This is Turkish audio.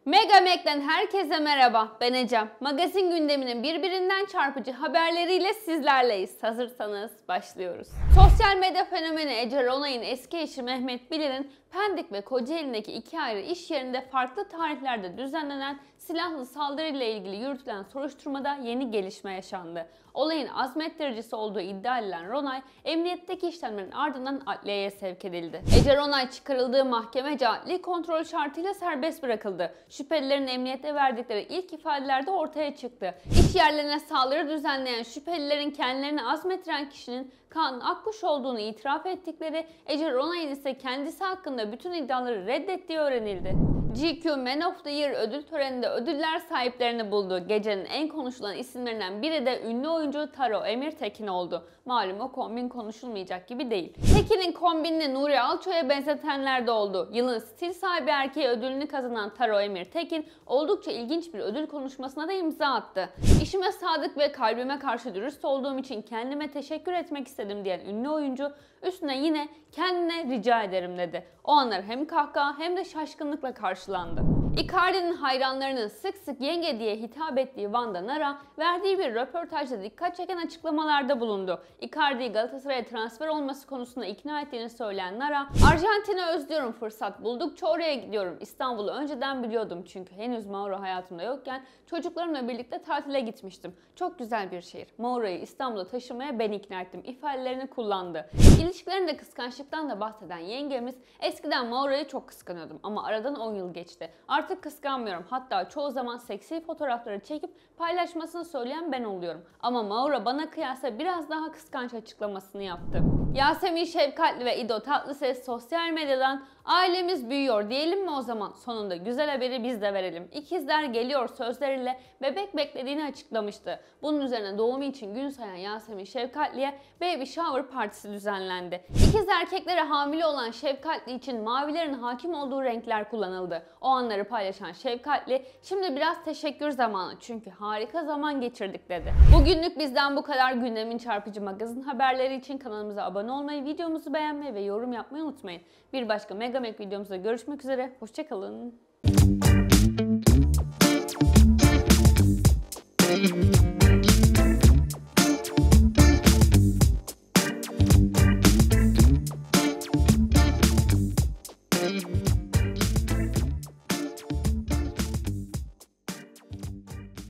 Mega Mac'den herkese merhaba, ben Ecem. Magazin gündeminin birbirinden çarpıcı haberleriyle sizlerleyiz. Hazırsanız başlıyoruz. Sosyal medya fenomeni Ece Ronay'ın eski eşi Mehmet Bilir'in Pendik ve Kocaeli'ndeki iki ayrı iş yerinde farklı tarihlerde düzenlenen silahlı saldırıyla ilgili yürütülen soruşturmada yeni gelişme yaşandı. Olayın azmettiricisi olduğu iddia edilen Ronay, emniyetteki işlemlerin ardından adliyeye sevk edildi. Ece Ronay çıkarıldığı mahkemece adli kontrol şartıyla serbest bırakıldı. Şüphelilerin emniyete verdikleri ilk ifadelerde ortaya çıktı. İş yerlerine saldırı düzenleyen şüphelilerin kendilerini azmettiren kişinin Kaan Akkuş olduğunu itiraf ettikleri, Ece Ronay'ın ise kendisi hakkında bütün iddiaları reddettiği öğrenildi. GQ Man of the Year ödül töreninde ödüller sahiplerini buldu. Gecenin en konuşulan isimlerinden biri de ünlü oyuncu Taro Emirtekin oldu. Malum o kombin konuşulmayacak gibi değil. Tekin'in kombinini Nuri Alço'ya benzetenler de oldu. Yılın stil sahibi erkeği ödülünü kazanan Taro Emirtekin oldukça ilginç bir ödül konuşmasına da imza attı. İşime sadık ve kalbime karşı dürüst olduğum için kendime teşekkür etmek istedim diyen ünlü oyuncu üstüne yine kendine rica ederim dedi. O anlar hem kahkaha hem de şaşkınlıkla karşılandı. Icardi'nin hayranlarının sık sık yenge diye hitap ettiği Vanda Nara verdiği bir röportajda dikkat çeken açıklamalarda bulundu. Icardi'yi Galatasaray'a transfer olması konusunda ikna ettiğini söyleyen Nara, "Arjantin'i özlüyorum, fırsat buldukça oraya gidiyorum. İstanbul'u önceden biliyordum çünkü henüz Mauro hayatımda yokken çocuklarımla birlikte tatile gitmiştim. Çok güzel bir şehir. Mauro'yu İstanbul'a taşımaya ben ikna ettim" ifadelerini kullandı. İlişkilerinde kıskançlıktan da bahseden yengemiz, "Eskiden Mauro'yu çok kıskanıyordum ama aradan 10 yıl geçti. Artık kıskanmıyorum. Hatta çoğu zaman seksi fotoğrafları çekip paylaşmasını söyleyen ben oluyorum. Ama Mauro bana kıyasla biraz daha kıskanç" açıklamasını yaptı. Yasemin Şefkatli ve İdo Tatlıses sosyal medyadan "Ailemiz büyüyor diyelim mi o zaman? Sonunda güzel haberi biz de verelim. İkizler geliyor" sözleriyle bebek beklediğini açıklamıştı. Bunun üzerine doğumu için gün sayan Yasemin Şefkatli'ye baby shower partisi düzenlendi. İkiz erkeklere hamile olan Şefkatli için mavilerin hakim olduğu renkler kullanıldı. O anları paylaşan Şefkatli, "Şimdi biraz teşekkür zamanı çünkü harika zaman geçirdik" dedi. Bugünlük bizden bu kadar. Gündemin çarpıcı magazin haberleri için kanalımıza abone olmayı, videomuzu beğenmeyi ve yorum yapmayı unutmayın. Bir başka Mega Mac videomuzda görüşmek üzere. Hoşça kalın.